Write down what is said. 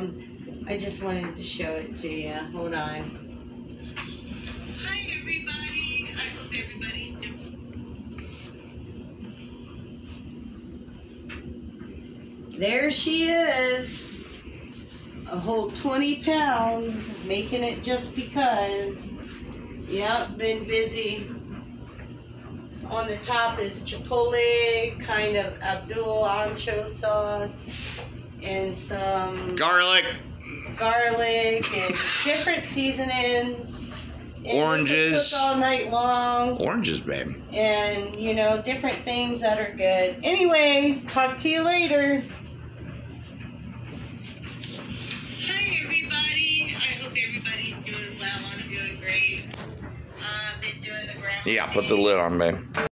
I just wanted to show it to you. Hold on. Hi everybody. I hope everybody's doing. There she is. A whole 20 pounds, making it just because. Yep, been busy. On the top is chipotle, kind of Abdul ancho sauce, and some garlic and different seasonings. And oranges cook all night long. Oranges, babe. And, you know, different things that are good. Anyway, talk to you later. Hi everybody. I hope everybody's doing well. I'm doing great. Been doing the ground. Yeah, put the lid on, babe.